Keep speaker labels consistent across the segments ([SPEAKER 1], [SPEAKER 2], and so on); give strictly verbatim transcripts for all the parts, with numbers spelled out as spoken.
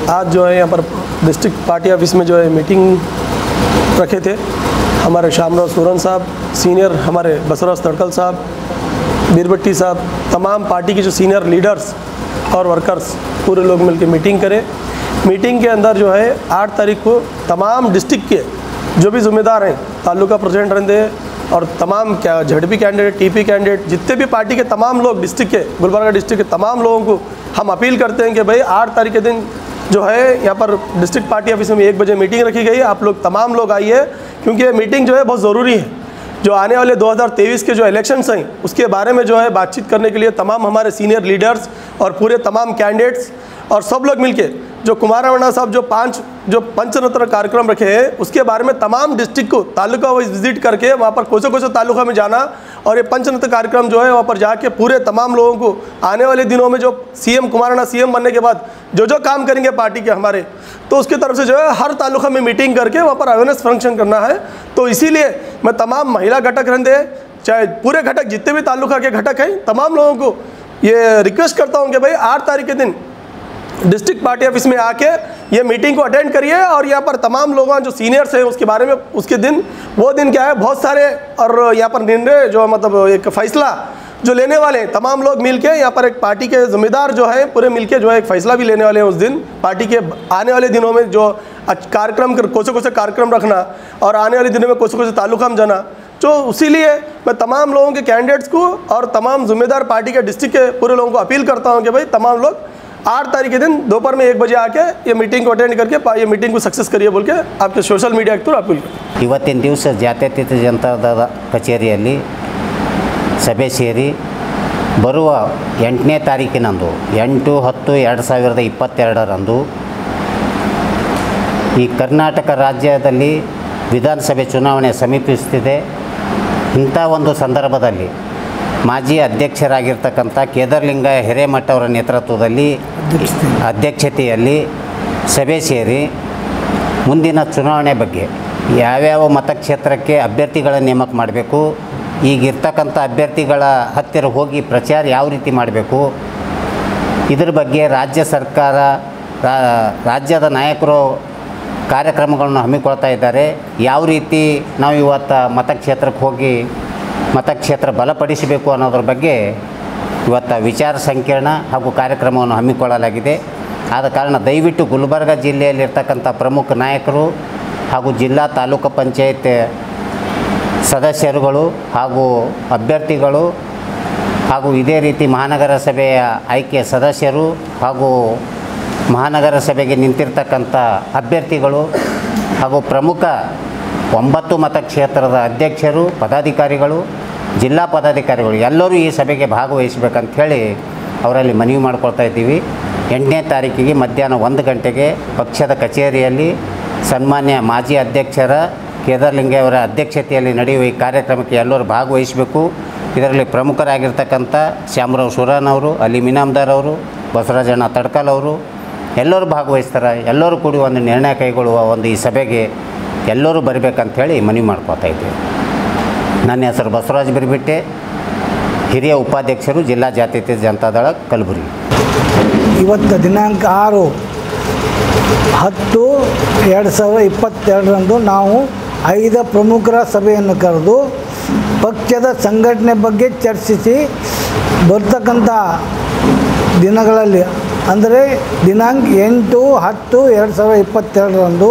[SPEAKER 1] आज जो है यहाँ पर डिस्ट्रिक्ट पार्टी ऑफिस में जो है मीटिंग रखे थे। हमारे शामराव सोरन साहब, सीनियर हमारे बसवराज तड़कल साहब, बीरबट्टी साहब, तमाम पार्टी के जो सीनियर लीडर्स और वर्कर्स पूरे लोग मिलकर मीटिंग करें। मीटिंग के अंदर जो है आठ तारीख को तमाम डिस्ट्रिक्ट के जो भी जिम्मेदार हैं, तालुका प्रेसिडेंट रहते और तमाम क्या झड़पी कैंडिडेट, टीपी कैंडिडेट, जितने भी पार्टी के तमाम लोग डिस्ट्रिक्ट के, गुलबर्गा डिस्ट्रिक्ट के तमाम लोगों को हम अपील करते हैं कि भाई आठ तारीख के दिन जो है यहाँ पर डिस्ट्रिक्ट पार्टी ऑफिस में एक बजे मीटिंग रखी गई है। आप लोग तमाम लोग आइए, क्योंकि ये मीटिंग जो है बहुत ज़रूरी है। जो आने वाले दो हज़ार तेईस के जो इलेक्शंस हैं उसके बारे में जो है बातचीत करने के लिए तमाम हमारे सीनियर लीडर्स और पूरे तमाम कैंडिडेट्स और सब लोग मिलके जो कुमार रमणा साहब जो पांच जो पंचरत्न कार्यक्रम रखे हैं उसके बारे में तमाम डिस्ट्रिक्ट को तालुका वाइज विजिट करके वहाँ पर कोसो कोसो तालुका में जाना और ये पंचरत्न कार्यक्रम जो है वहाँ पर जाके पूरे तमाम लोगों को आने वाले दिनों में जो सीएम कुमार रमणा सीएम बनने के बाद जो जो काम करेंगे पार्टी के हमारे, तो उसकी तरफ से जो है हर तालुका में मीटिंग करके वहाँ पर अवेयरनेस फंक्शन करना है। तो इसीलिए मैं तमाम महिला घटक रहते चाहे पूरे घटक जितने भी तालुका के घटक हैं तमाम लोगों को ये रिक्वेस्ट करता हूँ कि भाई आठ तारीख के दिन डिस्ट्रिक्ट पार्टी ऑफिस में आके ये मीटिंग को अटेंड करिए और यहाँ पर तमाम लोगों जो सीनियर्स हैं उसके बारे में उसके दिन वो दिन क्या है बहुत सारे और यहाँ पर निर्णय जो मतलब एक फैसला जो लेने वाले हैं तमाम लोग मिलके यहाँ पर एक पार्टी के जिम्मेदार जो है पूरे मिलके जो है एक फैसला भी लेने वाले हैं उस दिन पार्टी के आने वाले दिनों में जो कार्यक्रम कोसे कोसे कार्यक्रम रखना और आने वाले दिनों में कोसे कोसे तालुका में जाना। तो इसीलिए मैं तमाम लोगों के कैंडिडेट्स को और तमाम जिम्मेदार पार्टी के डिस्ट्रिक्ट के पूरे लोगों को अपील करता हूँ कि भाई तमाम लोग आठ तारीख के दिन दोपहर में एक बजे आके ये मीटिंग को अटेंड करके ये मीटिंग को सक्सेस करिए बोल के आपके सोशल मीडिया के थ्रू अपील करते।
[SPEAKER 2] ಇವತ್ತಿನ ದಿವಸ ಜಾತ್ಯತೀತ ಜನತಾದಳದ ಕಚೇರಿಯಲ್ಲಿ ಸಭೆ ಸೇರಿ ಬರುವ ಎಂಟನೇ ತಾರೀಕಿನಂದು ಎಂಟು ಹತ್ತು ಎರಡು ಸಾವಿರದ ಇಪ್ಪತ್ತೆರಡರಂದು ಈ ಕರ್ನಾಟಕ ರಾಜ್ಯದಲ್ಲಿ ವಿಧಾನಸಭೆ ಚುನಾವಣೆ ಸಮೀಪಿಸುತ್ತಿದೆ। ಇಂಥ ಒಂದು ಸಂದರ್ಭದಲ್ಲಿ ಮಾಜಿ ಅಧ್ಯಕ್ಷರಾಗಿರ್ತಕ್ಕಂಥ ಕೇದಾರಲಿಂಗಯ್ಯ ಹಿರೇಮಠ ಅವರ ನೇತೃತ್ವದಲ್ಲಿ ಅಧ್ಯಕ್ಷತೆಯಲ್ಲಿ ಸಭೆ ಸೇರಿ ಮುಂದಿನ ಚುನಾವಣೆ ಬಗ್ಗೆ ಯಾವ್ಯಾವ ಮತಕ್ಷೇತ್ರಕ್ಕೆ ಅಭ್ಯರ್ಥಿಗಳ ನೇಮಕ ಮಾಡಬೇಕು, ಈಗಿರ್ತಕ್ಕಂಥ ಅಭ್ಯರ್ಥಿಗಳ ಹತ್ತಿರ ಹೋಗಿ ಪ್ರಚಾರ ಯಾವ ರೀತಿ ಮಾಡಬೇಕು, ಇದರ ಬಗ್ಗೆ ರಾಜ್ಯ ಸರ್ಕಾರ ರಾಜ್ಯದ ನಾಯಕರು ಕಾರ್ಯಕ್ರಮಗಳನ್ನು ಹಮ್ಮಿಕೊಳ್ತಾ ಇದ್ದಾರೆ। ಯಾವ ರೀತಿ ನಾವು ಇವತ್ತು ಮತಕ್ಷೇತ್ರಕ್ಕೆ ಹೋಗಿ ಮತಕ್ಷೇತ್ರ ಬಲಪಡಿಸಬೇಕು ಅನ್ನೋದ್ರ ಬಗ್ಗೆ ಇವತ್ತು ವಿಚಾರ ಸಂಕಿರಣ ಹಾಗೂ ಕಾರ್ಯಕ್ರಮವನ್ನು ಹಮ್ಮಿಕೊಳ್ಳಲಾಗಿದೆ। ಆದ ಕಾರಣ ದಯವಿಟ್ಟು ಗುಲ್ಬರ್ಗ ಜಿಲ್ಲೆಯಲ್ಲಿರ್ತಕ್ಕಂಥ ಪ್ರಮುಖ ನಾಯಕರು ಹಾಗೂ ಜಿಲ್ಲಾ ತಾಲೂಕು ಪಂಚಾಯತ್ ಸದಸ್ಯರುಗಳು ಹಾಗೂ ಅಭ್ಯರ್ಥಿಗಳು ಹಾಗೂ ಇದೇ ರೀತಿ ಮಹಾನಗರ ಸಭೆಯ ಆಯ್ಕೆ ಸದಸ್ಯರು ಹಾಗೂ ಮಹಾನಗರ ಸಭೆಗೆ ನಿಂತಿರ್ತಕ್ಕಂಥ ಅಭ್ಯರ್ಥಿಗಳು ಹಾಗೂ ಪ್ರಮುಖ ಒಂಬತ್ತು ಮತಕ್ಷೇತ್ರದ ಅಧ್ಯಕ್ಷರು, ಪದಾಧಿಕಾರಿಗಳು, ಜಿಲ್ಲಾ ಪದಾಧಿಕಾರಿಗಳು ಎಲ್ಲರೂ ಈ ಸಭೆಗೆ ಭಾಗವಹಿಸಬೇಕಂತ ಹೇಳಿ ಅವರಲ್ಲಿ ಮನವಿ ಮಾಡ್ಕೊಳ್ತಾ ಇದ್ದೀವಿ। ಎಂಟನೇ ತಾರೀಕಿಗೆ ಮಧ್ಯಾಹ್ನ ಒಂದು ಗಂಟೆಗೆ ಪಕ್ಷದ ಕಚೇರಿಯಲ್ಲಿ ಸನ್ಮಾನ್ಯ ಮಾಜಿ ಅಧ್ಯಕ್ಷರ ಕೇದಾರಲಿಂಗಯ್ಯ ಅವರ ಅಧ್ಯಕ್ಷತೆಯಲ್ಲಿ ನಡೆಯುವ ಈ ಕಾರ್ಯಕ್ರಮಕ್ಕೆ ಎಲ್ಲರೂ ಭಾಗವಹಿಸಬೇಕು। ಇದರಲ್ಲಿ ಪ್ರಮುಖರಾಗಿರ್ತಕ್ಕಂಥ ಶ್ಯಾಮರಾವ್ ಸೂರನ್ ಅವರು, ಅಲಿ ಮಿನಾಮ್ದಾರ್ ಅವರು, ಬಸವರಾಜಣ್ಣ ತಡ್ಕಲ್ ಅವರು ಎಲ್ಲರೂ ಭಾಗವಹಿಸ್ತಾರೆ। ಎಲ್ಲರೂ ಕೂಡಿ ಒಂದು ನಿರ್ಣಯ ಕೈಗೊಳ್ಳುವ ಒಂದು ಈ ಸಭೆಗೆ ಎಲ್ಲರೂ ಬರಬೇಕಂತ ಹೇಳಿ ಮನವಿ ಮಾಡ್ಕೊತಾ ಇದ್ದೀವಿ। ನನ್ನ ಹೆಸರು ಬಸವರಾಜ್ ಬಿರ್ಬಿಟ್ಟೆ, ಹಿರಿಯ ಉಪಾಧ್ಯಕ್ಷರು, ಜಿಲ್ಲಾ ಜಾತ್ಯತೀತ ಜನತಾದಳ ಕಲಬುರಗಿ।
[SPEAKER 3] ಇವತ್ತು ದಿನಾಂಕ ಆರು ಹತ್ತು ಎರಡು ಸಾವಿರದ ಇಪ್ಪತ್ತೆರಡರಂದು ನಾವು ಐದು ಪ್ರಮುಖರ ಸಭೆಯನ್ನು ಕರೆದು ಪಕ್ಷದ ಸಂಘಟನೆ ಬಗ್ಗೆ ಚರ್ಚಿಸಿ ಬರ್ತಕ್ಕಂಥ ದಿನಗಳಲ್ಲಿ ಅಂದರೆ ದಿನಾಂಕ ಎಂಟು ಹತ್ತು ಎರಡು ಸಾವಿರದ ಇಪ್ಪತ್ತೆರಡರಂದು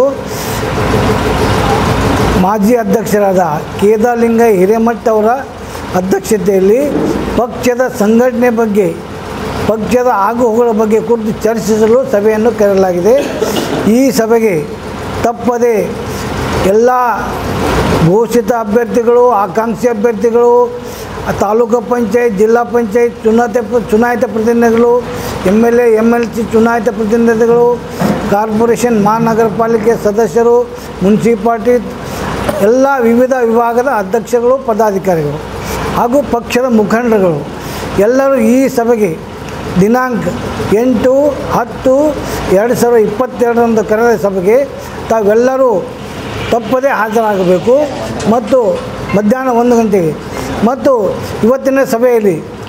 [SPEAKER 3] ಮಾಜಿ ಅಧ್ಯಕ್ಷರಾದ ಕೇದಾರಲಿಂಗಯ್ಯ ಹಿರೇಮಠ ಅವರ ಅಧ್ಯಕ್ಷತೆಯಲ್ಲಿ ಪಕ್ಷದ ಸಂಘಟನೆ ಬಗ್ಗೆ ಪಕ್ಷದ ಆಗುಹೋಗುಗಳ ಬಗ್ಗೆ ಕುರಿತು ಚರ್ಚಿಸಲು ಸಭೆಯನ್ನು ಕರೆಯಲಾಗಿದೆ। ಈ ಸಭೆಗೆ ತಪ್ಪದೆ ಎಲ್ಲ ಘೋಷಿತ ಅಭ್ಯರ್ಥಿಗಳು, ಆಕಾಂಕ್ಷಿ ಅಭ್ಯರ್ಥಿಗಳು, ತಾಲೂಕು ಪಂಚಾಯತ್, ಜಿಲ್ಲಾ ಪಂಚಾಯತ್ ಚುನಾಯಿತ ಚುನಾಯಿತ ಪ್ರತಿನಿಧಿಗಳು, M L A M L C ಚುನಾಯಿತ ಪ್ರತಿನಿಧಿಗಳು, ಕಾರ್ಪೊರೇಷನ್ ಮಹಾನಗರ ಪಾಲಿಕೆ ಸದಸ್ಯರು, ಮುನ್ಸಿಪಾಲ್ಟಿ ಎಲ್ಲ ವಿವಿಧ ವಿಭಾಗದ ಅಧ್ಯಕ್ಷಗಳು, ಪದಾಧಿಕಾರಿಗಳು ಹಾಗೂ ಪಕ್ಷದ ಮುಖಂಡರುಗಳು ಎಲ್ಲರೂ ಈ ಸಭೆಗೆ ದಿನಾಂಕ ಎಂಟು ಹತ್ತು ಎರಡು ಸಾವಿರದ ಇಪ್ಪತ್ತೆರಡರಂದು ಕರೆದ ಸಭೆಗೆ ತಾವೆಲ್ಲರೂ ತಪ್ಪದೇ ಹಾಜರಾಗಬೇಕು ಮತ್ತು ಮಧ್ಯಾಹ್ನ ಒಂದು ಗಂಟೆಗೆ ಮತ್ತು ಇವತ್ತಿನ ಸಭೆಯಲ್ಲಿ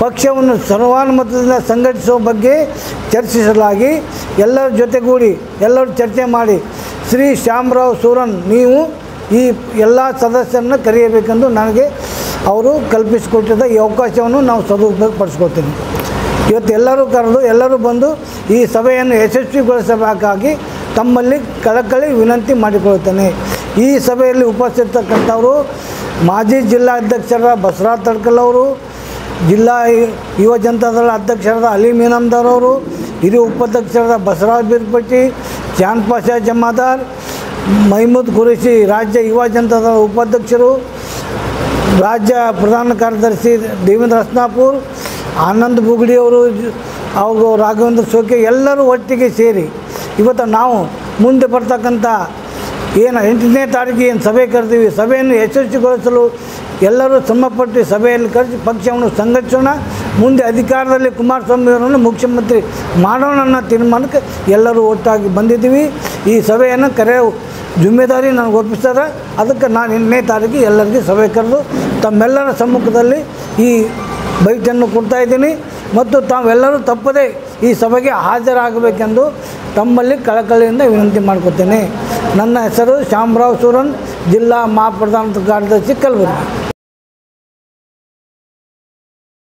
[SPEAKER 3] ಪಕ್ಷವನ್ನು ಸರ್ವಾನುಮತದಿಂದ ಸಂಘಟಿಸುವ ಬಗ್ಗೆ ಚರ್ಚಿಸಲಾಗಿ ಎಲ್ಲರ ಜೊತೆಗೂಡಿ ಎಲ್ಲರೂ ಚರ್ಚೆ ಮಾಡಿ ಶ್ರೀ ಶ್ಯಾಮರಾವ್ ಸೂರನ್ ನೀವು ಈ ಎಲ್ಲ ಸದಸ್ಯರನ್ನು ಕರೆಯಬೇಕೆಂದು ನನಗೆ ಅವರು ಕಲ್ಪಿಸಿಕೊಟ್ಟಿದ್ದ ಈ ಅವಕಾಶವನ್ನು ನಾವು ಸದುಪಯೋಗಪಡಿಸ್ಕೊಳ್ತೀನಿ. ಇವತ್ತು ಎಲ್ಲರೂ ಕರೆದು ಎಲ್ಲರೂ ಬಂದು ಈ ಸಭೆಯನ್ನು ಯಶಸ್ವಿಗೊಳಿಸಬೇಕಾಗಿ ತಮ್ಮಲ್ಲಿ ಕಳಕಳಿ ವಿನಂತಿ ಮಾಡಿಕೊಳ್ಳುತ್ತೇನೆ. ಈ ಸಭೆಯಲ್ಲಿ ಉಪಸ್ಥಿತಕ್ಕಂಥವರು ಮಾಜಿ ಜಿಲ್ಲಾಧ್ಯಕ್ಷರಾದ ಬಸವರಾಜ್ ತಡ್ಕಲ್ ಅವರು, ಜಿಲ್ಲಾ ಯುವ ಜನತಾದಳ ಅಧ್ಯಕ್ಷರಾದ ಅಲಿ ಮೀನಾಮ್ದಾರವರು, ಹಿರಿಯ ಉಪಾಧ್ಯಕ್ಷರಾದ ಬಸವರಾಜ್ ಬೀರ್ಪಟ್ಟಿ, ಚಾಂದ್ ಪಾಷಾ ಜಮಾದಾರ್, ಮಹಮೂದ್ ಖುರೇಶಿ ರಾಜ್ಯ ಯುವ ಜನತಾದಳ ಉಪಾಧ್ಯಕ್ಷರು, ರಾಜ್ಯ ಪ್ರಧಾನ ಕಾರ್ಯದರ್ಶಿ ದೇವೇಂದ್ರ ಹಸ್ನಾಪುರ್, ಆನಂದ್ ಬುಗಡಿಯವರು, ಅವರು ರಾಘವೇಂದ್ರ ಸೋಕೆ ಎಲ್ಲರೂ ಒಟ್ಟಿಗೆ ಸೇರಿ ಇವತ್ತು ನಾವು ಮುಂದೆ ಬರ್ತಕ್ಕಂಥ ಏನು ಎಂಟನೇ ತಾರೀಕಿಗೆ ಏನು ಸಭೆ ಕರೆದೀವಿ, ಸಭೆಯನ್ನು ಯಶಸ್ವಿಗೊಳಿಸಲು ಎಲ್ಲರೂ ಶ್ರಮಪಟ್ಟು ಸಭೆಯಲ್ಲಿ ಕರೆಸಿ ಪಕ್ಷವನ್ನು ಸಂಘಟಿಸೋಣ, ಮುಂದೆ ಅಧಿಕಾರದಲ್ಲಿ ಕುಮಾರಸ್ವಾಮಿಯವರನ್ನು ಮುಖ್ಯಮಂತ್ರಿ ಮಾಡೋಣ ಅನ್ನೋ ತೀರ್ಮಾನಕ್ಕೆ ಎಲ್ಲರೂ ಒಟ್ಟಾಗಿ ಬಂದಿದ್ದೀವಿ. ಈ ಸಭೆಯನ್ನು ಕರೆಯೋ ಜಿಮ್ಮೆದಾರಿ ನನಗೆ ಒಪ್ಪಿಸ್ತಾರೆ. ಅದಕ್ಕೆ ನಾನು ಎಂಟನೇ ತಾರೀಕಿಗೆ ಎಲ್ಲರಿಗೂ ಸಭೆ ಕರೆದು ತಮ್ಮೆಲ್ಲರ ಸಮ್ಮುಖದಲ್ಲಿ ಈ ಬೈಟನ್ನು ಕೊಡ್ತಾಯಿದ್ದೀನಿ ಮತ್ತು ತಾವೆಲ್ಲರೂ ತಪ್ಪದೇ ಈ ಸಭೆಗೆ ಹಾಜರಾಗಬೇಕೆಂದು ತಮ್ಮಲ್ಲಿ ಕಳಕಳಿಯಿಂದ ವಿನಂತಿ ಮಾಡ್ಕೊತೇನೆ. ನನ್ನ ಹೆಸರು ಶ್ಯಾಮರಾವ್ ಸೂರನ್, ಜಿಲ್ಲಾ ಮಹಾಪ್ರಧಾನ ಕಾರ್ಯದರ್ಶಿ ಕಲಬುರಗಿ.